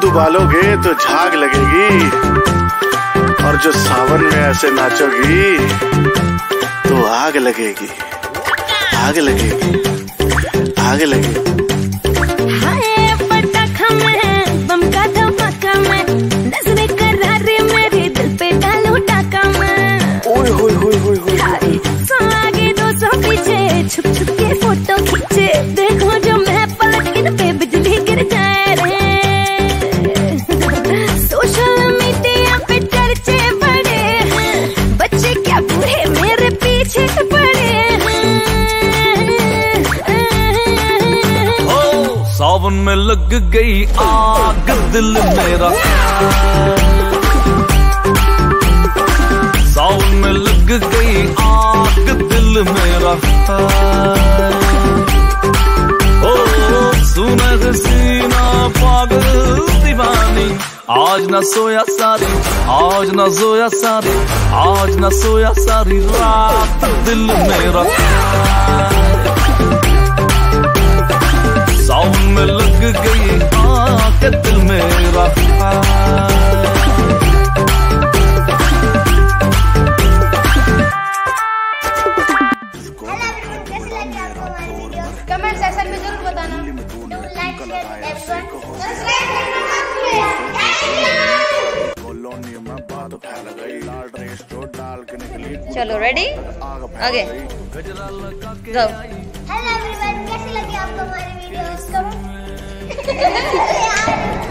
उबालोगे तो झाग लगेगी, और जो सावन में ऐसे नाचोगी तो आग लगेगी, आग लगेगी, आग लगेगी। छुप छुप के फोटो खींचे, देखो जो मैं पलट के पे बिजली गिर जाए रे। सोशल मीडिया पे चर्चे बड़े हैं, बच्चे क्या बूढ़े मेरे पीछे पड़े हैं। ओ सावन में लग गई आग दिल मेरा, सावन में लग गई आग दिल मेरा। ओ सुना हसीना पागल दीवानी, आज न सोया सारी, आज न सोया सारी, आज न सोया सारी रात दिल मेरा। सावन में लग गई आग दिल मेरा। कमेंट सेक्शन में जरूर बताना। चलो रेडी, आगे जाओ। हेलो एवरीवन, कैसी लगी आपको हमारी वीडियोस?